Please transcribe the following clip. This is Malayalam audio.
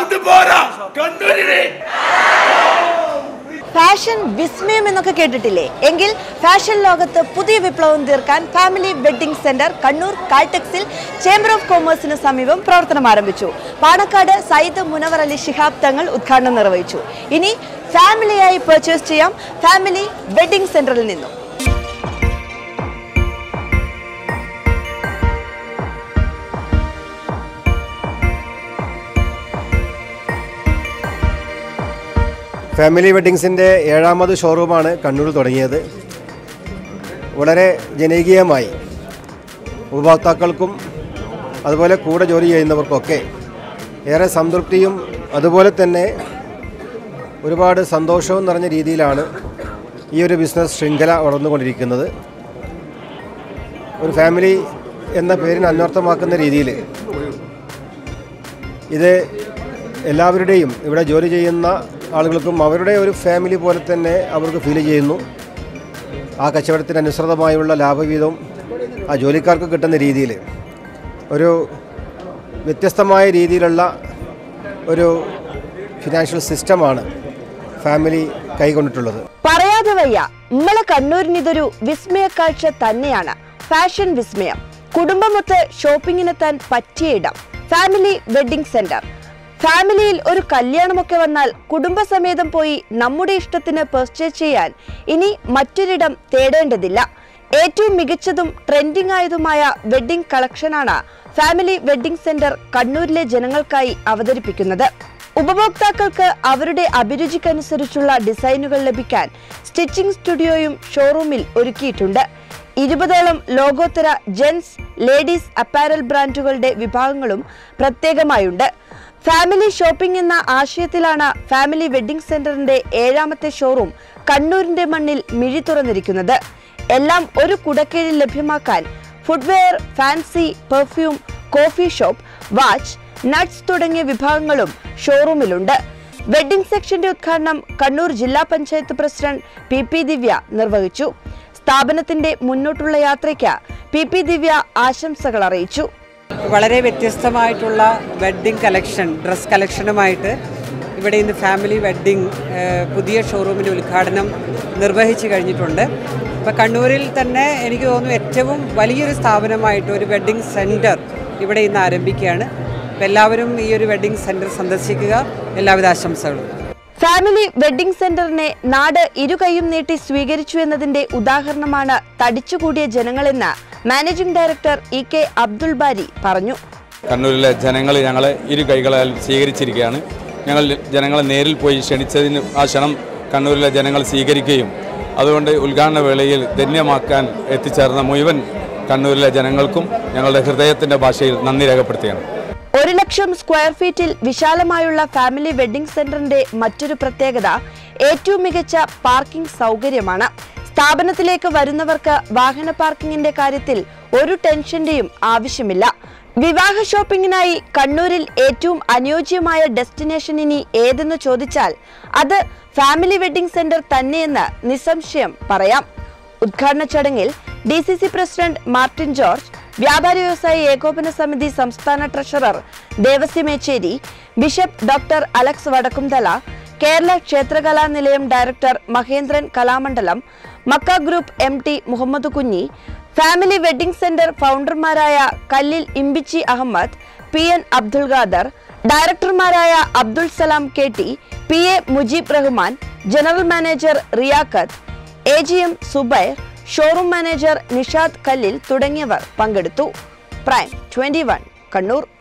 ഫാഷൻ വിസ്മയം എന്നൊക്കെ കേട്ടിട്ടില്ലേ? എങ്കിൽ ഫാഷൻ ലോകത്ത് പുതിയ വിപ്ലവം തീർക്കാൻ ഫാമിലി വെഡ്ഡിംഗ് സെന്റർ കണ്ണൂർ കാൾടെക്സിൽ ചേംബർ ഓഫ് കൊമേഴ്സിന് സമീപം പ്രവർത്തനം ആരംഭിച്ചു. പാണക്കാട് സയ്യിദ് മുനവർ അലി ശിഹാബ് തങ്ങൾ ഉദ്ഘാടനം നിർവഹിച്ചു. ഇനി ഫാമിലിയായി പർച്ചേസ് ചെയ്യാം ഫാമിലി വെഡ്ഡിംഗ് സെന്ററിൽ നിന്നും. ഫാമിലി വെഡ്ഡിങ്സിൻ്റെ 7ാമത് ഷോറൂമാണ് കണ്ണൂരിൽ തുടങ്ങിയത്. വളരെ ജനകീയമായി ഉപഭോക്താക്കൾക്കും അതുപോലെ കൂടെ ജോലി ചെയ്യുന്നവർക്കൊക്കെ ഏറെ സംതൃപ്തിയും അതുപോലെ തന്നെ ഒരുപാട് സന്തോഷവും നിറഞ്ഞ രീതിയിലാണ് ഈ ഒരു ബിസിനസ് ശൃംഖല വളർന്നുകൊണ്ടിരിക്കുന്നത്. ഒരു ഫാമിലി എന്ന പേരിന് അന്വർത്ഥമാക്കുന്ന രീതിയിൽ ഇത് എല്ലാവരുടെയും ഇവിടെ ജോലി ചെയ്യുന്ന ആളുകൾക്കും അവരുടെ ഒരു ഫാമിലി പോലെ തന്നെ അവർക്ക് ഫീൽ ചെയ്യുന്നു. ആ കച്ചവടത്തിന് അനുസൃതമായുള്ള ലാഭവിഹിതം ആ ജോലിക്കാർക്ക് കിട്ടുന്ന രീതിയിൽ ഒരു വ്യത്യസ്തമായ രീതിയിലുള്ള ഒരു ഫിനാൻഷ്യൽ സിസ്റ്റമാണ് ഫാമിലി കൈകൊണ്ടിട്ടുള്ളത്. പറയാതെ വയ്യ, നമ്മളെ കണ്ണൂരിന് ഇതൊരു വിസ്മയ കാഴ്ച തന്നെയാണ്. ഫാഷൻ വിസ്മയം, കുടുംബമൊത്ത് ഷോപ്പിങ്ങിനെത്താൻ പറ്റിയ ഇടം ഫാമിലി വെഡ്ഡിംഗ് സെന്റർ. ഫാമിലിയിൽ ഒരു കല്യാണമൊക്കെ വന്നാൽ കുടുംബസമേതം പോയി നമ്മുടെ ഇഷ്ടത്തിന് പർച്ചേസ് ചെയ്യാൻ ഇനി മറ്റൊരിടം തേടേണ്ടതില്ല. ഏറ്റവും മികച്ചതും ട്രെൻഡിംഗ് ആയതുമായ വെഡ്ഡിംഗ് കളക്ഷനാണ് ഫാമിലി വെഡ്ഡിംഗ് സെന്റർ കണ്ണൂരിലെ ജനങ്ങൾക്കായി അവതരിപ്പിക്കുന്നത്. ഉപഭോക്താക്കൾക്ക് അവരുടെ അഭിരുചിക്കനുസരിച്ചുള്ള ഡിസൈനുകൾ ലഭിക്കാൻ സ്റ്റിച്ചിങ് സ്റ്റുഡിയോയും ഷോറൂമിൽ ഒരുക്കിയിട്ടുണ്ട്. 20ഓളം ലോകോത്തര ജെൻസ്, ലേഡീസ് അപ്പാരൽ ബ്രാൻഡുകളുടെ വിഭാഗങ്ങളും പ്രത്യേകമായുണ്ട്. ഫാമിലി ഷോപ്പിംഗ് എന്ന ആശയത്തിലാണ് ഫാമിലി വെഡ്ഡിംഗ് സെന്ററിന്റെ 7ാമത്തെ ഷോറൂം കണ്ണൂരിന്റെ മണ്ണിൽ മിഴി തുറന്നിരിക്കുന്നത്. എല്ലാം ഒരു കുടക്കീഴിൽ ലഭ്യമാക്കാൻ footwear, fancy, perfume, coffee shop, watch, nuts തുടങ്ങിയ വിഭാഗങ്ങളും ഷോറൂമിലുണ്ട്. വെഡ്ഡിംഗ് സെക്ഷന്റെ ഉദ്ഘാടനം കണ്ണൂർ ജില്ലാ പഞ്ചായത്ത് പ്രസിഡന്റ് PP ദിവ്യ നിർവഹിച്ചു. സ്ഥാപനത്തിന്റെ മുന്നോട്ടുള്ള യാത്രയ്ക്ക് PP ദിവ്യ ആശംസകൾ അറിയിച്ചു. വളരെ വ്യത്യസ്തമായിട്ടുള്ള വെഡ്ഡിംഗ് കളക്ഷൻ, ഡ്രസ് കളക്ഷനുമായിട്ട് ഇവിടെ ഇന്ന് ഫാമിലി വെഡ്ഡിംഗ് പുതിയ ഷോറൂമിൻ്റെ ഉദ്ഘാടനം നിർവഹിച്ചു കഴിഞ്ഞിട്ടുണ്ട്. ഇപ്പോൾ കണ്ണൂരിൽ തന്നെ എനിക്ക് തോന്നുന്നു ഏറ്റവും വലിയൊരു സ്ഥാപനമായിട്ട് ഒരു വെഡ്ഡിംഗ് സെൻറ്റർ ഇവിടെ ഇന്ന് ആരംഭിക്കുകയാണ്. അപ്പോൾ എല്ലാവരും ഈ ഒരു വെഡ്ഡിംഗ് സെൻറ്റർ സന്ദർശിക്കുക. എല്ലാവിധ ആശംസകളും. ഫാമിലി വെഡ്ഡിംഗ് സെന്ററിനെ നാട് ഇരുകൈയും നീട്ടി സ്വീകരിച്ചു എന്നതിന്റെ ഉദാഹരണമാണ് തടിച്ചുകൂടിയ ജനങ്ങളെന്ന് managing director EK Abdul Bari പറഞ്ഞു. കണ്ണൂരിലെ ജനങ്ങൾ ഞങ്ങളെ ഇരു കൈകളാൽ സ്വീകരിച്ചിരിക്കുകയാണ്. ഞങ്ങൾ ജനങ്ങളെ നേരിൽ പോയി ക്ഷണിച്ചതിന് ആ ക്ഷണം കണ്ണൂരിലെ ജനങ്ങൾ സ്വീകരിക്കുകയും അതുകൊണ്ട് ഉദ്ഘാടന വേളയിൽ ധന്യമാക്കാൻ എത്തിച്ചേർന്ന മുഴുവൻ കണ്ണൂരിലെ ജനങ്ങൾക്കും ഞങ്ങളുടെ ഹൃദയത്തിൻ്റെ ഭാഷയിൽ നന്ദി രേഖപ്പെടുത്തുകയാണ്. 1,00,000 സ്ക്വയർ ഫീറ്റിൽ വിശാലമായുള്ള ഫാമിലി വെഡ്ഡിംഗ് സെന്ററിന്റെ മറ്റൊരു പ്രത്യേകത ഏറ്റവും മികച്ച പാർക്കിംഗ് സൗകര്യമാണ്. സ്ഥാപനത്തിലേക്ക് വരുന്നവർക്ക് വാഹന പാർക്കിങ്ങിന്റെ കാര്യത്തിൽ ഒരു ടെൻഷന്റെയും ആവശ്യമില്ല. വിവാഹ ഷോപ്പിംഗിനായി കണ്ണൂരിൽ ഏറ്റവും അനുയോജ്യമായ ഡെസ്റ്റിനേഷൻ ഇനി ഏതെന്ന് ചോദിച്ചാൽ അത് ഫാമിലി വെഡ്ഡിംഗ് സെന്റർ തന്നെയെന്ന് നിസ്സംശയം പറയാം. ഉദ്ഘാടന ചടങ്ങിൽ DCC പ്രസിഡന്റ് മാർട്ടിൻ ജോർജ്, വ്യാപാരി വ്യവസായി ഏകോപന സമിതി സംസ്ഥാന treasurer Devasi Mecheri, bishop doctor Alex Vadakkumthala, Kerala Kshetrakala Nilayam director Mahendran Kalamandalam, Makka group MD Muhammad Kunhi, family wedding centre ഫൗണ്ടർമാരായ കല്ലിൽ ഇമ്പിച്ചി അഹമ്മദ്, PN അബ്ദുൽ ഖാദർ, ഡയറക്ടർമാരായ Abdul Salam KT, PA Mujeeb Rahman, general manager Riyaqath, AGM Zubair, showroom manager Nishad Kallil തുടങ്ങിയവർ പങ്കെടുത്തു. പ്രൈം 21 കണ്ണൂർ.